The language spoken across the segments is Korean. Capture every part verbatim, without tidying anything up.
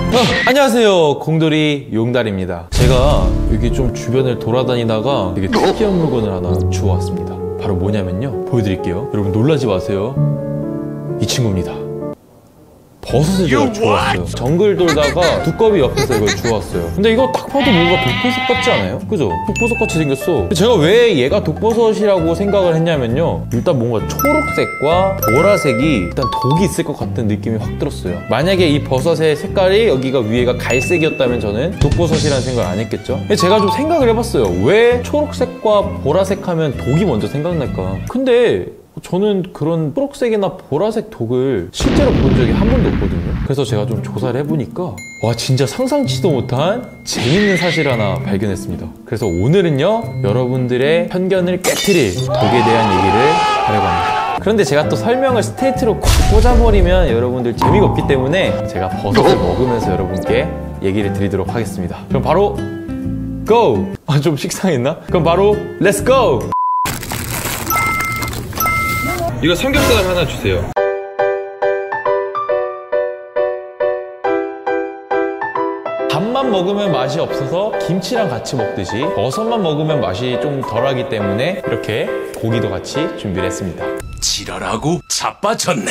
어, 안녕하세요, 공돌이 용달입니다. 제가 여기 좀 주변을 돌아다니다가 되게 특이한 물건을 하나 주워왔습니다. 바로 뭐냐면요, 보여드릴게요. 여러분 놀라지 마세요. 이 친구입니다. 버섯을 제가 주웠어요. 정글 돌다가 두꺼비 옆에서 이걸 주웠어요. 근데 이거 딱 봐도 뭔가 독버섯 같지 않아요? 그죠? 독버섯 같이 생겼어. 제가 왜 얘가 독버섯이라고 생각을 했냐면요, 일단 뭔가 초록색과 보라색이 일단 독이 있을 것 같은 느낌이 확 들었어요. 만약에 이 버섯의 색깔이 여기가 위에가 갈색이었다면 저는 독버섯이라는 생각을 안 했겠죠. 근데 제가 좀 생각을 해봤어요. 왜 초록색과 보라색 하면 독이 먼저 생각날까? 근데 저는 그런 초록색이나 보라색 독을 실제로 본 적이 한 번도 없거든요. 그래서 제가 좀 조사를 해보니까 와, 진짜 상상치도 못한 재밌는 사실 하나 발견했습니다. 그래서 오늘은요, 여러분들의 편견을 깨트릴 독에 대한 얘기를 하려고 합니다. 그런데 제가 또 설명을 스트레이트로 꽉 꽂아버리면 여러분들 재미가 없기 때문에 제가 버섯을 먹으면서 여러분께 얘기를 드리도록 하겠습니다. 그럼 바로 GO! 아, 좀 식상했나? 그럼 바로 렛츠 고! 이거 삼겹살 하나 주세요. 밥만 먹으면 맛이 없어서 김치랑 같이 먹듯이 버섯만 먹으면 맛이 좀 덜하기 때문에 이렇게 고기도 같이 준비를 했습니다. 지랄하고 자빠졌네.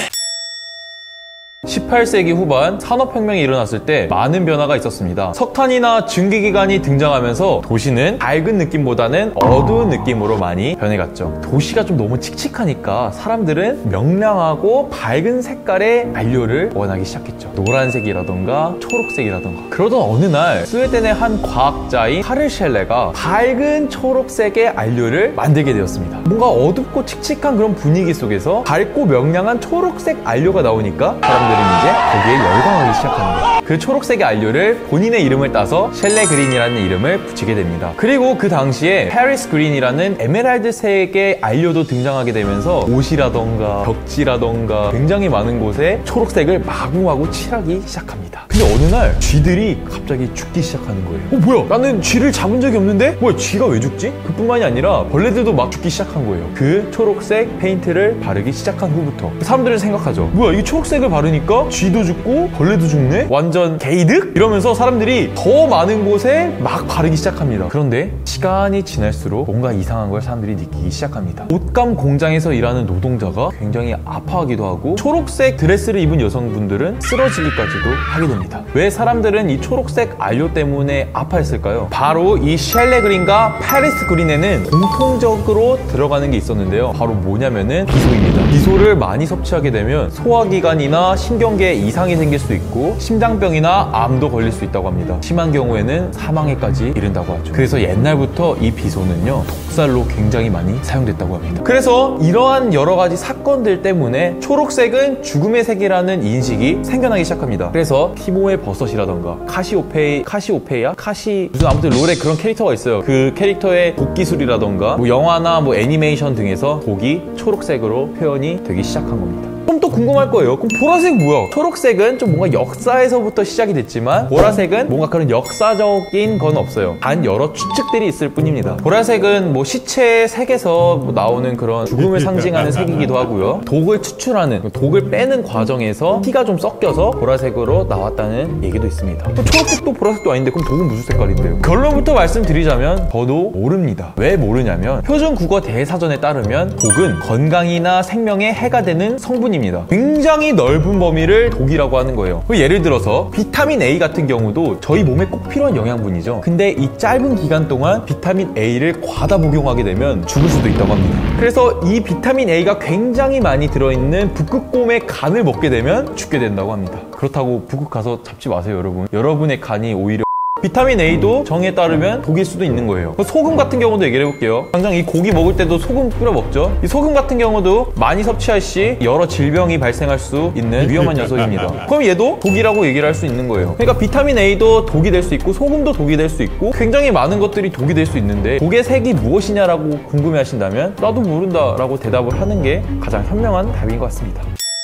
십팔 세기 후반 산업혁명이 일어났을 때 많은 변화가 있었습니다. 석탄이나 증기기관이 등장하면서 도시는 밝은 느낌보다는 어두운 느낌으로 많이 변해갔죠. 도시가 좀 너무 칙칙하니까 사람들은 명랑하고 밝은 색깔의 안료를 원하기 시작했죠. 노란색이라던가 초록색이라던가. 그러던 어느 날 스웨덴의 한 과학자인 카를 셸레가 밝은 초록색의 안료를 만들게 되었습니다. 뭔가 어둡고 칙칙한 그런 분위기 속에서 밝고 명랑한 초록색 안료가 나오니까 사람들이 이제 거기에 열광하기 시작하는 거예요. 그 초록색의 안료를 본인의 이름을 따서 셸레 그린이라는 이름을 붙이게 됩니다. 그리고 그 당시에 파리스 그린이라는 에메랄드색의 안료도 등장하게 되면서 옷이라던가 벽지라던가 굉장히 많은 곳에 초록색을 마구마구 칠하기 시작합니다. 근데 어느 날 쥐들이 갑자기 죽기 시작하는 거예요. 어, 뭐야? 나는 쥐를 잡은 적이 없는데? 뭐야, 쥐가 왜 죽지? 그뿐만이 아니라 벌레들도 막 죽기 시작한 거예요. 그 초록색 페인트를 바르기 시작한 후부터 사람들은 생각하죠. 뭐야, 이 초록색을 바르니까 쥐도 죽고 벌레도 죽네? 완전 개이득? 이러면서 사람들이 더 많은 곳에 막 바르기 시작합니다. 그런데 시간이 지날수록 뭔가 이상한 걸 사람들이 느끼기 시작합니다. 옷감 공장에서 일하는 노동자가 굉장히 아파하기도 하고 초록색 드레스를 입은 여성분들은 쓰러지기까지도 하게 됩니다. 왜 사람들은 이 초록색 안료 때문에 아파했을까요? 바로 이 셸레 그린과 파리스 그린에는 공통적으로 들어가는 게 있었는데요. 바로 뭐냐면은 비소입니다. 비소를 많이 섭취하게 되면 소화기관이나 신경계에 이상이 생길 수 있고 심장병이나 암도 걸릴 수 있다고 합니다. 심한 경우에는 사망에까지 이른다고 하죠. 그래서 옛날부터 이 비소는요, 독살로 굉장히 많이 사용됐다고 합니다. 그래서 이러한 여러 가지 사건들 때문에 초록색은 죽음의 색이라는 인식이 생겨나기 시작합니다. 그래서 티모의 버섯이라던가 카시오페이, 카시오페이야? 카시 무슨 아무튼 롤에 그런 캐릭터가 있어요. 그 캐릭터의 독 기술이라던가 뭐 영화나 뭐 애니메이션 등에서 독이 초록색으로 표현이 되기 시작한 겁니다. 그럼 또 궁금할 거예요. 그럼 보라색 뭐야? 초록색은 좀 뭔가 역사에서부터 시작이 됐지만 보라색은 뭔가 그런 역사적인 건 없어요. 단 여러 추측들이 있을 뿐입니다. 보라색은 뭐 시체의 색에서 뭐 나오는 그런 죽음을 상징하는 색이기도 하고요. 독을 추출하는, 독을 빼는 과정에서 피가 좀 섞여서 보라색으로 나왔다는 얘기도 있습니다. 또 초록색도 보라색도 아닌데 그럼 독은 무슨 색깔인데요? 결론부터 말씀드리자면 저도 모릅니다. 왜 모르냐면 표준 국어 대사전에 따르면 독은 건강이나 생명에 해가 되는 성분이 입니다. 굉장히 넓은 범위를 독이라고 하는 거예요. 예를 들어서 비타민 A 같은 경우도 저희 몸에 꼭 필요한 영양분이죠. 근데 이 짧은 기간 동안 비타민 A를 과다 복용하게 되면 죽을 수도 있다고 합니다. 그래서 이 비타민 A가 굉장히 많이 들어있는 북극곰의 간을 먹게 되면 죽게 된다고 합니다. 그렇다고 북극 가서 잡지 마세요, 여러분. 여러분의 간이 오히려 비타민 A도 정에 따르면 독일 수도 있는 거예요. 소금 같은 경우도 얘기를 해볼게요. 당장 이 고기 먹을 때도 소금 뿌려 먹죠. 이 소금 같은 경우도 많이 섭취할 시 여러 질병이 발생할 수 있는 위험한 녀석입니다. 그럼 얘도 독이라고 얘기를 할 수 있는 거예요. 그러니까 비타민 A도 독이 될 수 있고 소금도 독이 될 수 있고 굉장히 많은 것들이 독이 될 수 있는데 독의 색이 무엇이냐라고 궁금해 하신다면 나도 모른다 라고 대답을 하는 게 가장 현명한 답인 것 같습니다.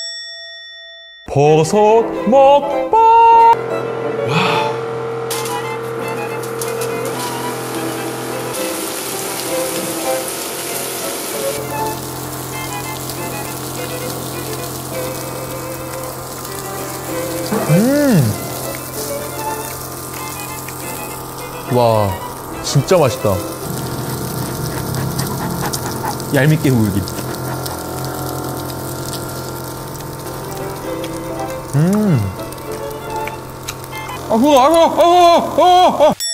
버섯 먹방! 와. 음 와, 진짜 맛있다. 얄밉게 물기. 음. 아, 그거, 아, 아, 아, 아.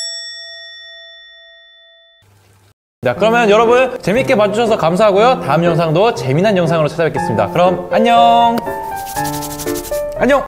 자, 그러면 여러분 재밌게 봐주셔서 감사하고요. 다음 영상도 재미난 영상으로 찾아뵙겠습니다. 그럼 안녕. 안녕.